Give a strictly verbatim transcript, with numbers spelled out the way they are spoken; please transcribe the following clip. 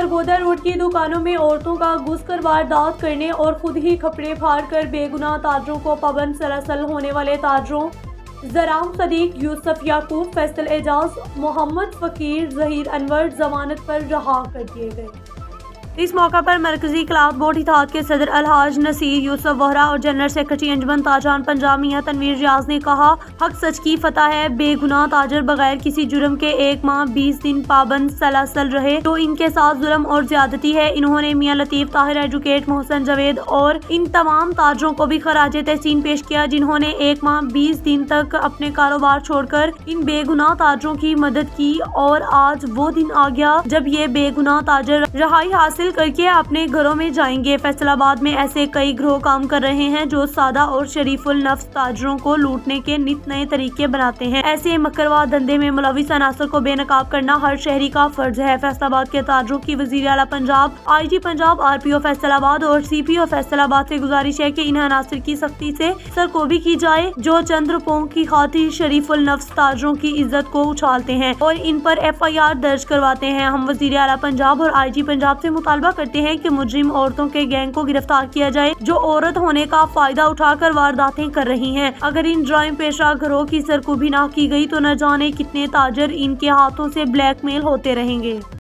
Sargodha road की दुकानों में औरतों का घुसकर वारदात करने और खुद ही कपड़े फाड़कर बेगुनाह ताजरों को पाबंद सरासल होने वाले ताजरों जराम सदीक, यूसुफ याकूब, फैसल एजाज, मोहम्मद फकीर, जहीर अनवर जमानत पर रहा कर दिए गए। इस मौका पर मरकजी क्लाउड बोर्ड इत्तेहाद के सदर अलहाज नसीर यूसुफ वोहरा और जनरल सेक्रेटरी अंजुमन ताजरान पंजाब मियां तनवीर रियाज ने कहा, हक सच की फतह है। बेगुनाह ताजर बगैर किसी जुर्म के एक माह बीस दिन पाबंद सलासल रहे तो इनके साथ जुल्म और ज्यादती है। इन्होंने मियां लतीफ, ताहिर, एजुकेट, मोहसन, जवेद और इन तमाम ताजरों को भी खराजे तहसीन पेश किया जिन्होंने एक माह बीस दिन तक अपने कारोबार छोड़कर इन बेगुनाह ताजरों की मदद की और आज वो दिन आ गया जब ये बेगुनाह ताजर रहाई हासिल करके अपने घरों में जाएंगे। फैसलाबाद में ऐसे कई गिरोह काम कर रहे हैं जो सादा और शरीफुल नफ्स ताजरों को लूटने के नित नए तरीके बनाते हैं। ऐसे मकरवा धंधे में मुलविस अनासर को बेनकाब करना हर शहरी का फर्ज है। फैसलाबाद के ताजरों की वजीर आला Punjab, I G Punjab, R P O Faisalabad और सी पी ओ फैसलाबाद से गुजारिश है कि इन अनासर की सख्ती से सरकोबी की जाए जो चंद रुपयों की खातिर शरीफुल नफ्स ताजरों की इज्जत को उछालते हैं और इन पर एफ आई आर दर्ज करवाते हैं। हम वजीर आला पंजाब और आई जी पंजाब से मुतालबा करते हैं कि मुजरिम औरतों के गैंग को गिरफ्तार किया जाए जो औरत होने का फायदा उठाकर वारदातें कर रही हैं। अगर इन ड्राइम पेशा घरों की सरकोबी ना की गई तो न जाने कितने ताजर इनके हाथों से ब्लैकमेल होते रहेंगे।